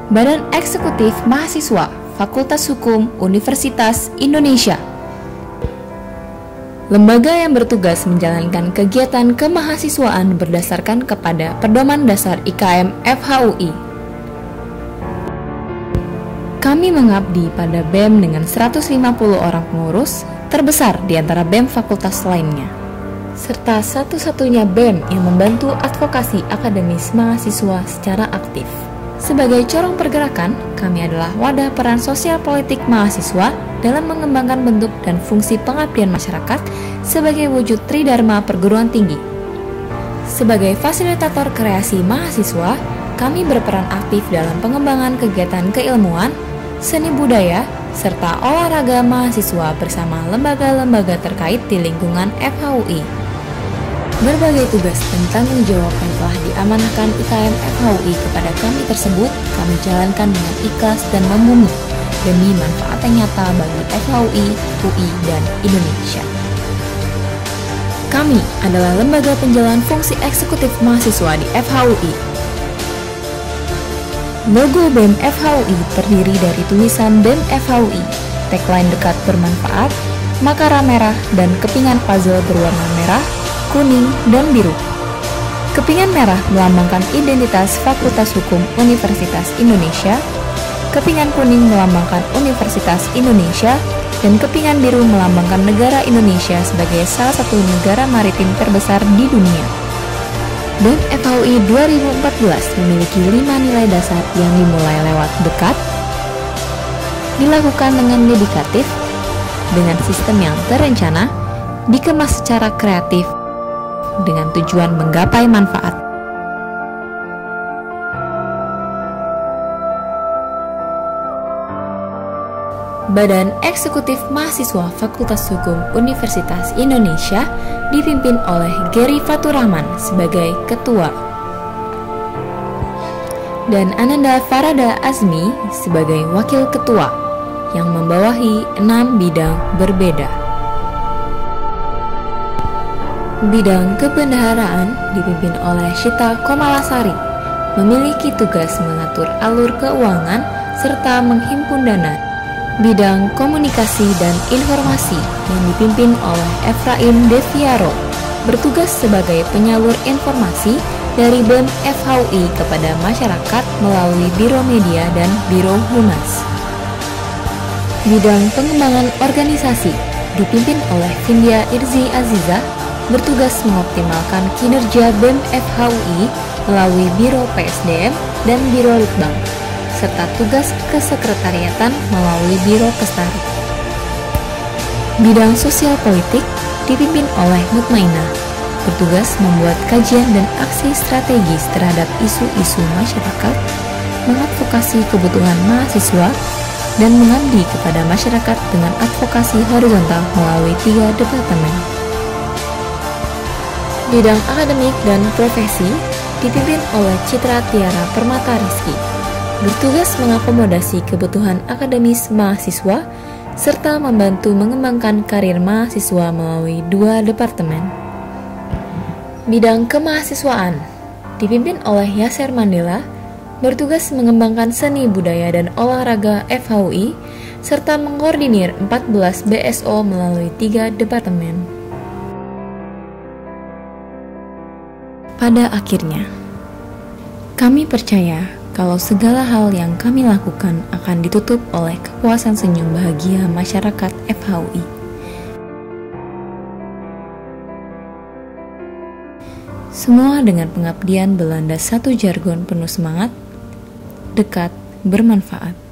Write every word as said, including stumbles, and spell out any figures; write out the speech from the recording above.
Badan Eksekutif Mahasiswa Fakultas Hukum Universitas Indonesia. Lembaga yang bertugas menjalankan kegiatan kemahasiswaan berdasarkan kepada Pedoman Dasar I K M F H U I. Kami mengabdi pada B E M dengan seratus lima puluh orang pengurus, terbesar di antara B E M fakultas lainnya, serta satu-satunya B E M yang membantu advokasi akademis mahasiswa secara aktif. Sebagai corong pergerakan, kami adalah wadah peran sosial politik mahasiswa dalam mengembangkan bentuk dan fungsi pengabdian masyarakat sebagai wujud tridharma perguruan tinggi. Sebagai fasilitator kreasi mahasiswa, kami berperan aktif dalam pengembangan kegiatan keilmuan, seni budaya, serta olahraga mahasiswa bersama lembaga-lembaga terkait di lingkungan F H U I. Berbagai tugas dan tanggung jawab yang telah diamanahkan I K M F H U I kepada kami tersebut kami jalankan dengan ikhlas dan membumi demi manfaat yang nyata bagi F H U I, U I, dan Indonesia. Kami adalah lembaga penjalan fungsi eksekutif mahasiswa di F H U I. Logo B E M F H U I terdiri dari tulisan B E M F H U I, tagline dekat bermanfaat, makara merah, dan kepingan puzzle berwarna merah, kuning, dan biru. Kepingan merah melambangkan identitas Fakultas Hukum Universitas Indonesia, kepingan kuning melambangkan Universitas Indonesia, dan kepingan biru melambangkan negara Indonesia sebagai salah satu negara maritim terbesar di dunia. B E M F H U I dua ribu empat belas memiliki lima nilai dasar yang dimulai lewat dekat, dilakukan dengan dedikatif, dengan sistem yang terencana, dikemas secara kreatif, dengan tujuan menggapai manfaat. Badan Eksekutif Mahasiswa Fakultas Hukum Universitas Indonesia dipimpin oleh Gary Faturrahman sebagai Ketua dan Ananda Farada Azmi sebagai Wakil Ketua yang membawahi enam bidang berbeda. Bidang kebendaharaan dipimpin oleh Shita Komalasari, memiliki tugas mengatur alur keuangan serta menghimpun dana. Bidang komunikasi dan informasi yang dipimpin oleh Efraim Deviaro, bertugas sebagai penyalur informasi dari B E M F H U I kepada masyarakat melalui Biro Media dan Biro Humas. Bidang pengembangan organisasi dipimpin oleh Vindya Irzi Aziza, bertugas mengoptimalkan kinerja B E M F H U I melalui Biro P S D M dan Biro Litbang, serta tugas kesekretariatan melalui Biro Kestari. Bidang sosial politik dipimpin oleh Mutmainah, bertugas membuat kajian dan aksi strategis terhadap isu-isu masyarakat, mengadvokasi kebutuhan mahasiswa, dan mengabdi kepada masyarakat dengan advokasi horizontal melalui tiga departemen. Bidang akademik dan profesi dipimpin oleh Citra Tiara Permata Rizky, bertugas mengakomodasi kebutuhan akademis mahasiswa serta membantu mengembangkan karir mahasiswa melalui dua departemen. Bidang kemahasiswaan dipimpin oleh Yasser Mandela, bertugas mengembangkan seni budaya dan olahraga F H U I serta mengkoordinir empat belas B S O melalui tiga departemen. Pada akhirnya, kami percaya kalau segala hal yang kami lakukan akan ditutup oleh kepuasan senyum bahagia masyarakat F H U I. Semua dengan pengabdian berlandas satu jargon penuh semangat, dekat, bermanfaat.